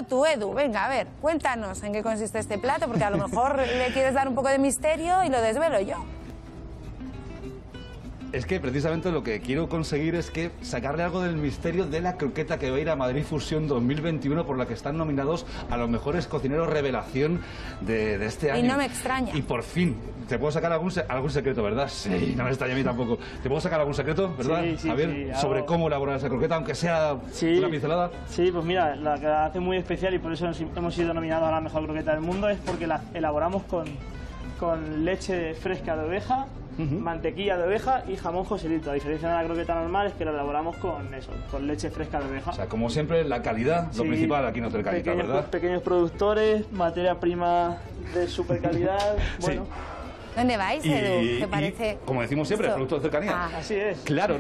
tú, Edu. Venga, a ver, cuéntanos en qué consiste este plato, porque a lo mejor le quieres dar un poco de misterio y lo desvelo yo. Es que precisamente lo que quiero conseguir es que sacarle algo del misterio de la croqueta que va a ir a Madrid Fusión 2021, por la que están nominados a los mejores cocineros revelación de este año. Y no me extraña. Y por fin, ¿te puedo sacar algún secreto, verdad? Sí, no me extraña a mí tampoco. ¿Te puedo sacar algún secreto, verdad, sí, Javier? Sobre cómo elaborar esa croqueta, aunque sea una pincelada. Sí, pues mira, la que la hace muy especial y por eso hemos sido nominados a la mejor croqueta del mundo es porque la elaboramos con leche fresca de oveja, mantequilla de oveja y jamón Joselito. A diferencia de la croqueta normal es que la elaboramos con eso, con leche fresca de oveja. O sea, como siempre, la calidad, lo principal aquí en Hotel Cañitas, ¿verdad? Pequeños productores, materia prima de super calidad, bueno. Sí. ¿Dónde vais, Edu? ¿Te parece? Como decimos siempre, productos de cercanía. Así es. Claro,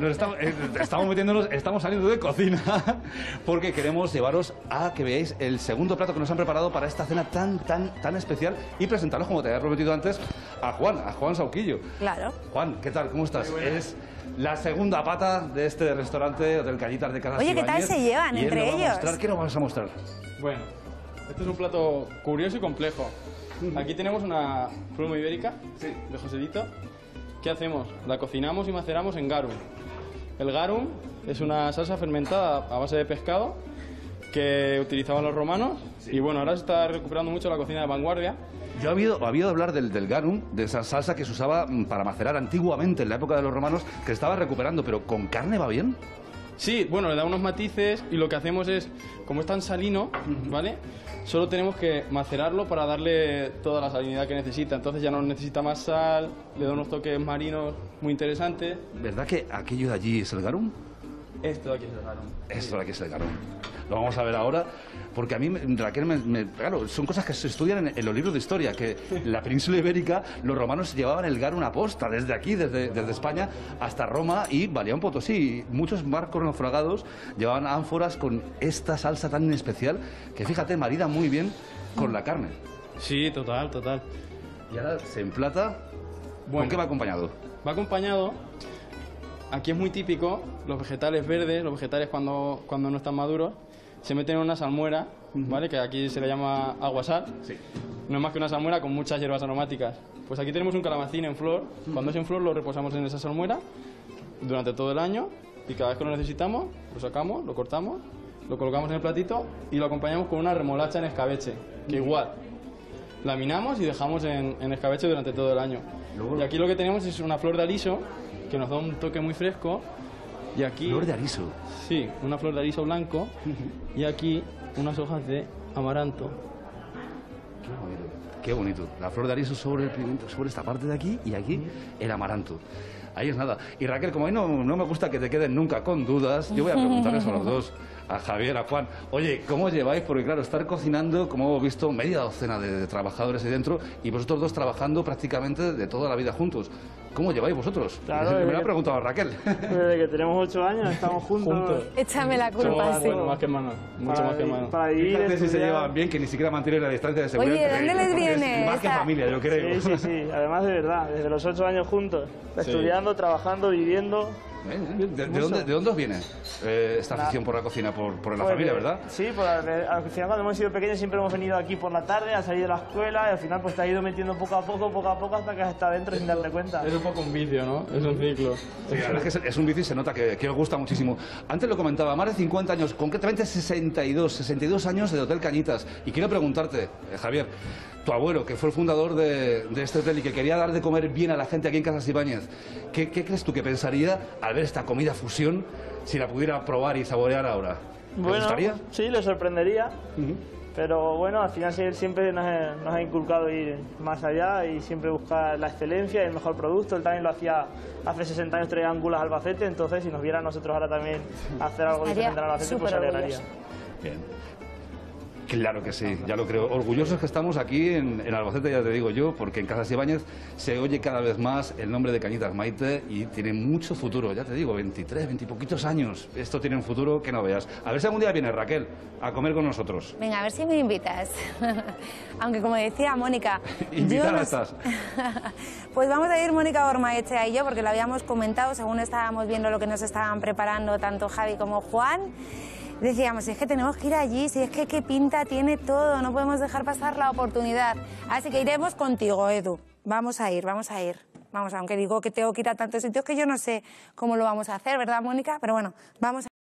estamos saliendo de cocina porque queremos llevaros a que veáis el segundo plato que nos han preparado para esta cena tan especial y presentaros, como te había prometido antes, a Juan Sauquillo. Claro. Juan, ¿qué tal? ¿Cómo estás? Es la segunda pata de este restaurante Hotel Cañitas de Casas Oye, ¿qué tal se llevan entre ellos? ¿Qué nos vas a mostrar? Bueno, este es un plato curioso y complejo. Aquí tenemos una pluma ibérica de Joselito. ¿Qué hacemos? La cocinamos y maceramos en garum. El garum es una salsa fermentada a base de pescado que utilizaban los romanos y bueno, ahora se está recuperando mucho la cocina de vanguardia. Yo he oído hablar del garum, de esa salsa que se usaba para macerar antiguamente en la época de los romanos, que se estaba recuperando, pero ¿con carne va bien? Sí, bueno, le da unos matices y lo que hacemos es, como es tan salino, ¿vale? Solo tenemos que macerarlo para darle toda la salinidad que necesita. Entonces ya no necesita más sal, le da unos toques marinos muy interesantes. ¿Verdad que aquello de allí es el garum? Esto de aquí es el garum. Esto de aquí es el garum. Lo vamos a ver ahora, porque a mí, Raquel, claro, son cosas que se estudian en los libros de historia, que en la península ibérica los romanos llevaban el garum a posta, desde aquí, desde España hasta Roma y Baleón Potosí. Muchos barcos naufragados llevaban ánforas con esta salsa tan especial, que fíjate, marida muy bien con la carne. Sí, total. Y ahora se emplata. Bueno, ¿con qué va acompañado? Va acompañado, aquí es muy típico, los vegetales verdes, los vegetales cuando no están maduros, se meten en una salmuera, ¿vale? Que aquí se le llama aguasal. Sí. No es más que una salmuera con muchas hierbas aromáticas. Pues aquí tenemos un calabacín en flor. Cuando es en flor lo reposamos en esa salmuera durante todo el año y cada vez que lo necesitamos lo sacamos, lo cortamos, lo colocamos en el platito y lo acompañamos con una remolacha en escabeche, que igual laminamos y dejamos en escabeche durante todo el año. Y aquí lo que tenemos es una flor de aliso que nos da un toque muy fresco. Y aquí, ¿flor de aliso? Sí, una flor de aliso blanco y aquí unas hojas de amaranto. Qué bonito. La flor de aliso sobre el pimiento, sobre esta parte de aquí y aquí el amaranto. Ahí es nada. Y Raquel, como a mí no me gusta que te queden nunca con dudas, yo voy a preguntarles a los dos, a Javier, a Juan, oye, ¿cómo lleváis? Porque claro, estar cocinando, como hemos visto, media docena de trabajadores ahí dentro y vosotros dos trabajando prácticamente de toda la vida juntos. ¿Cómo lleváis vosotros? Claro, me lo ha preguntado Raquel. Desde que tenemos 8 años estamos juntos. Échame la culpa, sí. Bueno, más que hermano, mucho más que hermano. Para vivir, fíjate si se llevan bien, que ni siquiera mantienen la distancia de seguridad. Oye, ¿de dónde les viene? Más que familia, yo creo. Sí. Además, de verdad, desde los 8 años juntos. Estudiando, trabajando, viviendo. ¿De dónde os viene esta afición por la cocina? Por la familia, ¿verdad? Sí, al final cuando hemos sido pequeños siempre hemos venido aquí por la tarde a salir de la escuela y al final pues te has ido metiendo poco a poco hasta que has estado dentro sin darte cuenta. Es un poco un vicio, ¿no? Es un ciclo. Sí, la verdad es que es un vicio y se nota que os gusta muchísimo. Antes lo comentaba, más de 50 años, concretamente 62 años de Hotel Cañitas. Y quiero preguntarte, Javier, tu abuelo, que fue el fundador de este hotel y que quería dar de comer bien a la gente aquí en Casas Ibáñez, ¿qué crees tú que pensaría al ver esta comida fusión si la pudiera probar y saborear ahora? ¿Le gustaría? Sí, le sorprendería. Pero bueno, al final siempre nos ha inculcado ir más allá y siempre buscar la excelencia y el mejor producto. Él también lo hacía hace 60 años, traía angulas a Albacete, entonces si nos viera a nosotros ahora también hacer algo diferente en Albacete, pues se alegraría. Bien. Claro que sí, ya lo creo. Orgullosos que estamos aquí en Albacete, ya te digo yo, porque en Casas Ibáñez se oye cada vez más el nombre de Cañitas Maite y tiene mucho futuro, ya te digo, 20 y poquitos años. Esto tiene un futuro que no veas. A ver si algún día viene Raquel a comer con nosotros. Venga, a ver si me invitas. Aunque como decía Mónica... Invitada estás. Pues vamos a ir Mónica Ormaechea y yo, porque lo habíamos comentado según estábamos viendo lo que nos estaban preparando tanto Javi como Juan. Decíamos, es que tenemos que ir allí, si es que qué pinta tiene todo, no podemos dejar pasar la oportunidad. Así que iremos contigo, Edu. Vamos a ir, vamos a ir. Vamos, aunque digo que tengo que ir a tantos sitios que yo no sé cómo lo vamos a hacer, ¿verdad, Mónica? Pero bueno, vamos a